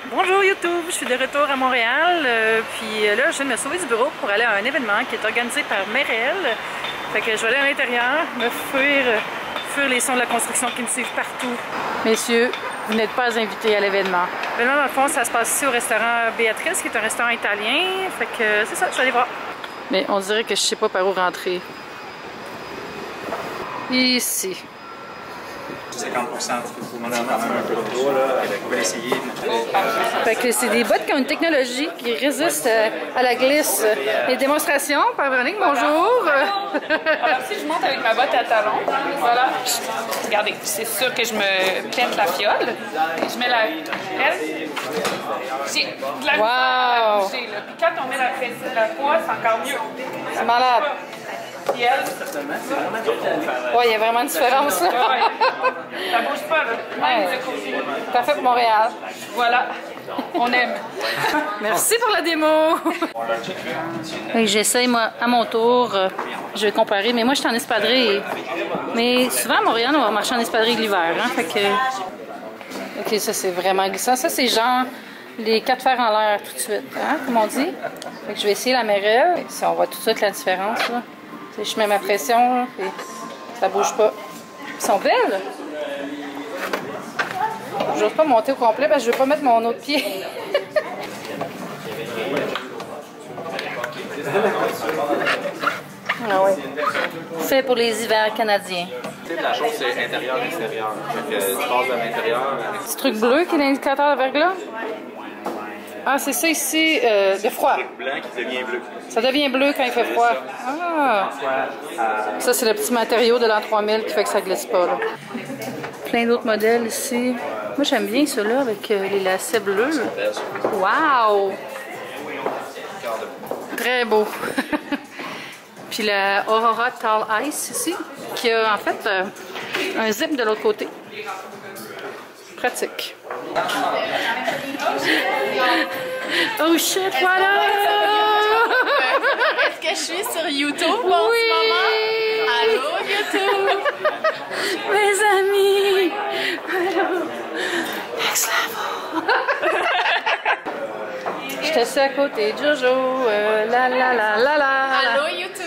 Bonjour YouTube, je suis de retour à Montréal, puis là je viens de me sauver du bureau pour aller à un événement qui est organisé par Merrell. Fait que je vais aller à l'intérieur, me fuir les sons de la construction qui me suivent partout. Messieurs, vous n'êtes pas invités à l'événement. L'événement dans le fond, ça se passe ici au restaurant Béatrice, qui est un restaurant italien. Fait que c'est ça, je vais aller voir. Mais on dirait que je sais pas par où rentrer. Ici. 50% vous demandez quand même un peu de droit, là, vous pouvez essayer. Fait que c'est des bottes qui ont une technologie qui résiste à la glisse. Les démonstrations par Véronique, bonjour! Alors si je monte avec ma botte à talons, voilà, regardez, c'est sûr que je me pète la fiole. Et je mets la pelle. J'ai de la misère à bouger, là. Puis quand on met la poids, c'est encore mieux. C'est malade. Puis elle, ouais, il y a vraiment une différence là. ça bouge pas, là. Même de côté. Parfait pour Montréal. Voilà, on aime. Merci pour la démo. J'essaye moi à mon tour. Je vais comparer, mais moi je suis en espadrille. Mais souvent à Montréal, on va marcher en espadrille l'hiver. Hein? Fait que... Ok, ça c'est vraiment glissant. Ça c'est genre les 4 fers en l'air tout de suite, hein, comme on dit. Fait que je vais essayer la Merrell. On voit tout de suite la différence. Là. Je mets ma pression, et ça bouge pas. Ils sont belles! Je n'ose pas monter au complet parce que je veux pas mettre mon autre pied. Ah ouais. Fait pour les hivers canadiens. La chose, c'est intérieur-extérieur. Fait que tu passes de l'intérieur. Ce truc bleu qui est l'indicateur de verglas? Ah, c'est ça ici, de froid. Le truc blanc qui devient bleu. Ça devient bleu quand il fait froid. Ah! Ça, c'est le petit matériau de l'an 3000 qui fait que ça glisse pas. Là. Plein d'autres modèles ici. Moi, j'aime bien ceux-là avec les lacets bleus. Wow! Très beau. Puis la Aurora Tall Ice ici, qui a en fait un zip de l'autre côté. Pratique. Oh shit, voilà! Est-ce que je suis sur YouTube en ce moment? Allô, YouTube? Mes amis! Allô! Next level! Je te sais à côté, Jojo! La la la la la! Allô, YouTube?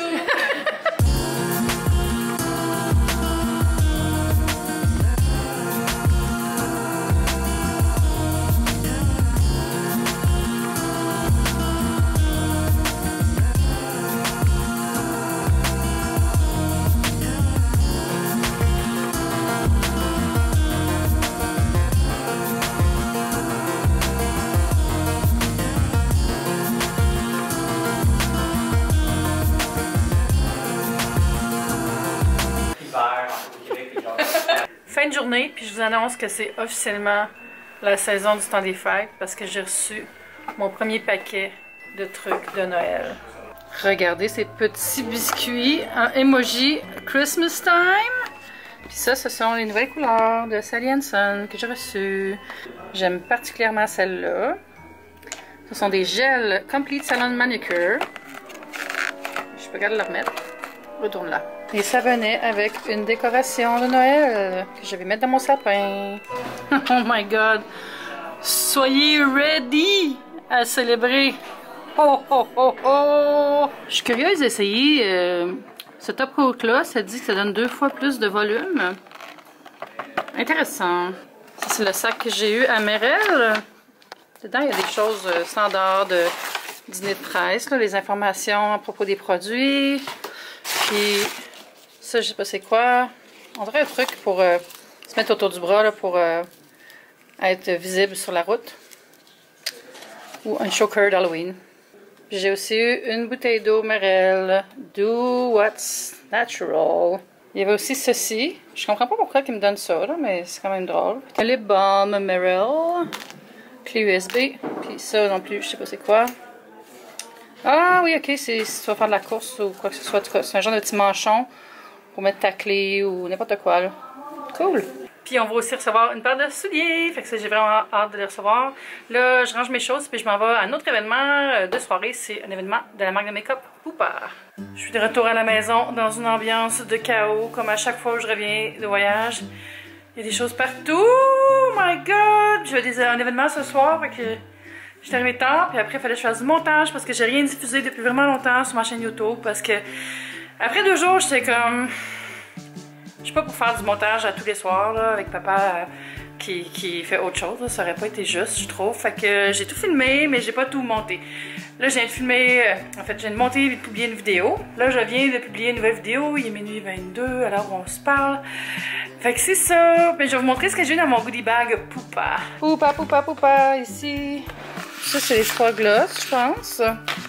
Fin de journée, puis je vous annonce que c'est officiellement la saison du temps des fêtes parce que j'ai reçu mon premier paquet de trucs de Noël. Regardez ces petits biscuits en emoji Christmas time. Puis ça, ce sont les nouvelles couleurs de Sally Hansen que j'ai reçues. J'aime particulièrement celle-là. Ce sont des gels Complete Salon Manicure. Je peux regarder le remettre. Retourne là. Et ça venait avec une décoration de Noël que je vais mettre dans mon sapin. Oh my god! Soyez ready à célébrer! Oh oh oh oh! Je suis curieuse d'essayer ce top coat là. Ça dit que ça donne 2 fois plus de volume. Intéressant. Ça c'est le sac que j'ai eu à Merrell. Dedans il y a des choses standards de dîner de presse, là, les informations à propos des produits. Puis ça, je sais pas c'est quoi. On dirait un truc pour se mettre autour du bras là, pour être visible sur la route. Ou un choker d'Halloween. J'ai aussi eu une bouteille d'eau Merrell. Do what's natural. Il y avait aussi ceci. Je comprends pas pourquoi ils me donnent ça, là, mais c'est quand même drôle. Un lip balm Merrell. Clé USB. Puis ça non plus, je sais pas c'est quoi. Ah oui, ok, c'est si tu vas faire de la course ou quoi que ce soit. C'est un genre de petit manchon pour mettre ta clé ou n'importe quoi. Là. Cool! Puis on va aussi recevoir une paire de souliers. Fait que ça, j'ai vraiment hâte de les recevoir. Là, je range mes choses puis je m'en vais à un autre événement de soirée. C'est un événement de la marque de make-up Hooper. Je suis de retour à la maison dans une ambiance de chaos comme à chaque fois où je reviens de voyage. Il y a des choses partout! Oh my god! J'ai un événement ce soir, fait que j'étais arrivée tard, puis après il fallait que je fasse du montage parce que j'ai rien diffusé depuis vraiment longtemps sur ma chaîne YouTube parce que après 2 jours, j'étais comme... Je suis pas pour faire du montage à tous les soirs là, avec papa qui fait autre chose, là. Ça aurait pas été juste, je trouve. Fait que j'ai tout filmé, mais j'ai pas tout monté. Là, je viens de filmer, en fait, je viens de monter et de publier une vidéo. Là, je viens de publier une nouvelle vidéo, il est minuit 22, à l'heure où on se parle. Fait que c'est ça. Ben, je vais vous montrer ce que j'ai dans mon goodie bag Poupa. Poupa, Poupa, Poupa, ici. Ça, c'est les 3 glosses, je pense.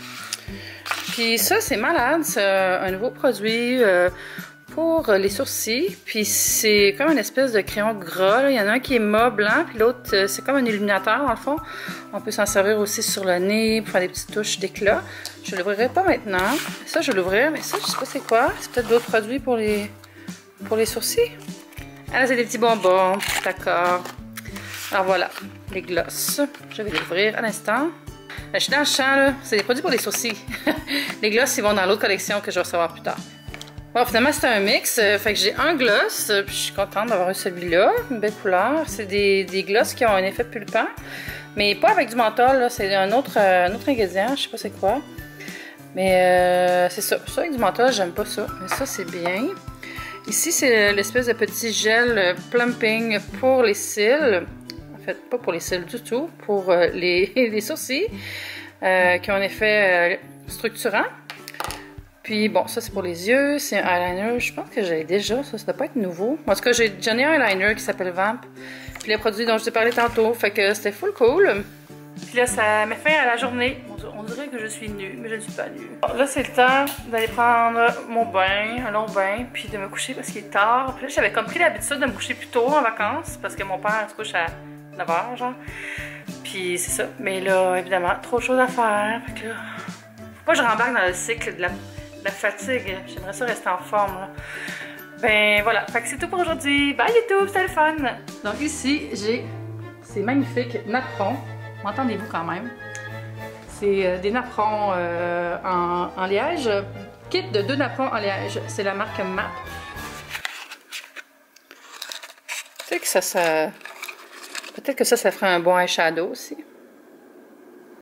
Puis ça, c'est malade, c'est un nouveau produit pour les sourcils. Puis c'est comme une espèce de crayon gras. Là. Il y en a un qui est mat blanc, puis l'autre, c'est comme un illuminateur dans le fond. On peut s'en servir aussi sur le nez pour faire des petites touches d'éclat. Je ne l'ouvrirai pas maintenant. Ça, je vais l'ouvrir, mais ça, je sais pas c'est quoi. C'est peut-être d'autres produits pour les sourcils. Ah, c'est des petits bonbons. D'accord. Alors voilà, les glosses. Je vais l'ouvrir à l'instant. Je suis dans le champ, là. C'est des produits pour les sourcils. Les glosses, ils vont dans l'autre collection que je vais recevoir plus tard. Bon, finalement, c'était un mix. Fait que j'ai un gloss, puis je suis contente d'avoir eu celui-là. Une belle couleur. C'est des glosses qui ont un effet pulpant. Mais pas avec du menthol, là. C'est un autre ingrédient. Je sais pas c'est quoi. Mais c'est ça. Ça avec du menthol, j'aime pas ça. Mais ça, c'est bien. Ici, c'est l'espèce de petit gel plumping pour les cils. En fait, pas pour les cils du tout. Pour les sourcils. Qui ont un effet structurant. Puis bon, ça c'est pour les yeux, c'est un eyeliner, je pense que j'avais déjà, ça doit pas être nouveau. En tout cas, j'en ai un eyeliner qui s'appelle Vamp, puis les produits dont je t'ai parlé tantôt, fait que c'était full cool. Puis là, ça met fin à la journée. On dirait que je suis nue, mais je ne suis pas nue. Bon, là, c'est le temps d'aller prendre mon bain, un long bain, puis de me coucher parce qu'il est tard. Puis là, j'avais comme pris l'habitude de me coucher plus tôt en vacances, parce que mon père se couche à 9h, genre. Puis c'est ça. Mais là, évidemment, trop de choses à faire. Fait que là, faut pas que je rembarque dans le cycle de la fatigue. J'aimerais ça rester en forme, là. Ben voilà, fait que c'est tout pour aujourd'hui. Bye YouTube, c'était le fun! Donc ici, j'ai ces magnifiques napperons. M'entendez-vous quand même? C'est des napperons en liège. Kit de 2 napperons en liège. C'est la marque MAP. Tu sais que ça... Peut-être que ça ferait un bon eyeshadow aussi.